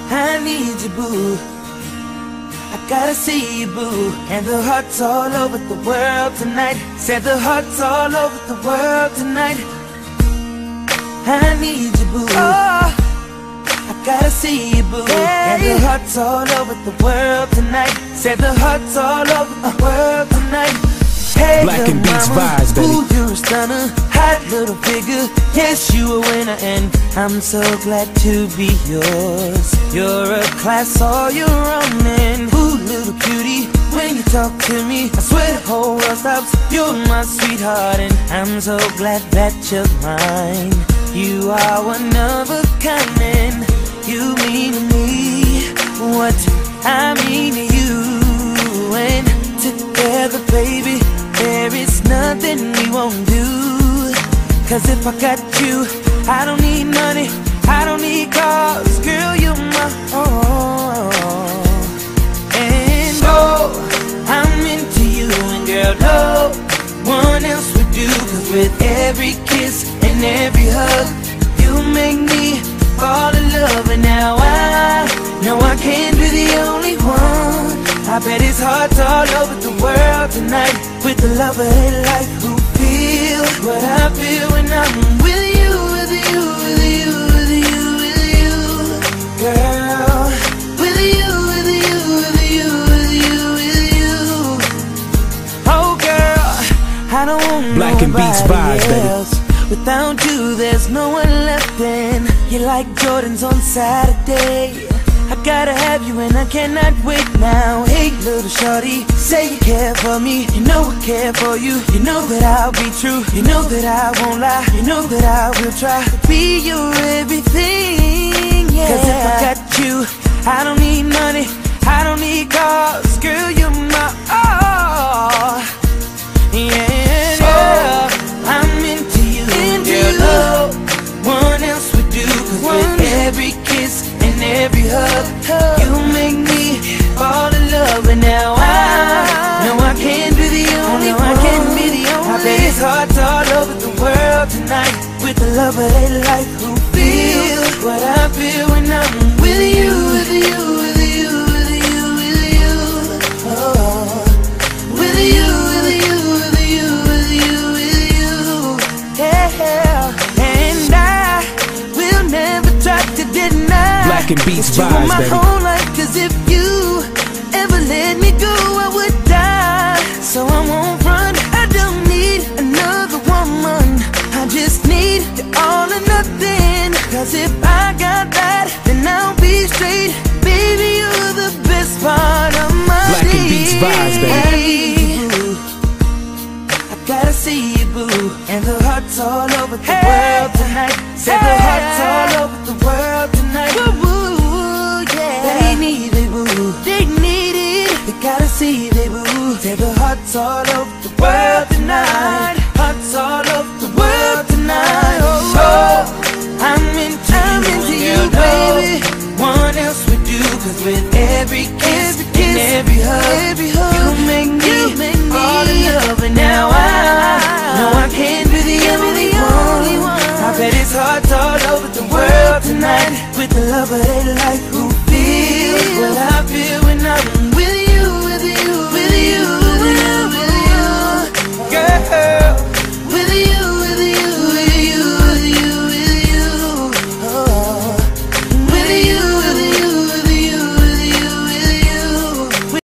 I need you, boo. I gotta see you, boo. And the hearts all over the world tonight. Said the hearts all over the world tonight. I need you, boo. Oh, I gotta see you, boo. Hey. And the hearts all over the world tonight. Said the hearts all over the world tonight. Hey, Black and Beats vibes, baby. Ooh, you're a stunner, hot little figure. Yes, you a winner, and I'm so glad to be yours. You're a class all your own, and ooh, little cutie, when you talk to me, I swear the whole world stops. You're my sweetheart, and I'm so glad that you're mine. You are one of a kind, and you mean to me what I mean to you. And together, baby, there is nothing we won't do. Cause if I got you, I don't need money, I don't need cars. Girl, you're my all. And oh, I'm into you, and girl, no one else would do. Cause with every kiss and every hug, you make me fall in love. And now I know I can't be the only one. I bet it's hearts all over the world tonight, with the love of their life, who feel what I feel when I'm with you, with you, with you, with you, with you, girl. With you, with you, with you, with you, with you. Oh girl, I don't want Black and Beats vibes, else. Baby. Without you, there's no one left, and you're like Jordans on Saturday. I gotta have you and I cannot wait now. Hey little shorty, say you care for me. You know I care for you. You know that I'll be true. You know that I won't lie. You know that I will try to be your everything, yeah. Cause if I got you, I don't need money, I don't need cars. Girl, you're my all. Yeah, oh, I'm into you, girl, no one else would do. Cause with every kiss and every hug, you make me fall in love. And now I know I can't be the only one. I bet it's hearts all over the world tonight, with the love of their life, who feel what I feel when I'm with you, with you, with you, with you, with you. Oh, with you, with you, with you, with you, with you. Yeah, and I will never try to deny Black and Beats you vibes, my baby. whole life. Cause if you ever let me go, I would die. So I won't run, I don't need another woman. I just need you all or nothing. Cause if I got that, then I'll be straight. Baby, you're the best part of my Black and Beats vibes, baby. I gotta see you, boo. And the hearts all over the world tonight. Said the hearts all over the world tonight. Woo, yeah. They need it, boo. They need it. They gotta see it, boo. Said the hearts all over the world tonight. Hearts all over the world tonight. Oh, I'm into you, baby. One else would do. Cause with every kiss and every hug, you make me fall in love. And now I know I can't be the only one. I bet it's hearts all over the world tonight, with the love of their life, who